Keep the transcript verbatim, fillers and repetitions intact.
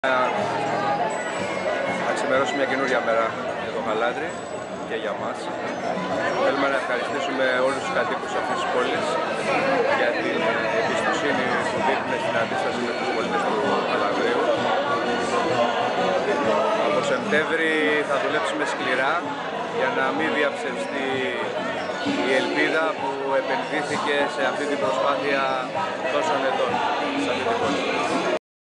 Θα ξημερώσει μια καινούρια μέρα για το Γαλάτρι και για μας. Θέλουμε να ευχαριστήσουμε όλους τους κατοίκους αυτής της πόλης για την εμπιστοσύνη που δείχνουν στην αντίσταση με τους πολίτες του Γαλατρίου. Από Σεπτέμβρη θα δουλέψουμε σκληρά για να μην διαψευστεί η ελπίδα που επενδύθηκε σε αυτή την προσπάθεια τόσων ετών σε αυτή την πόλη.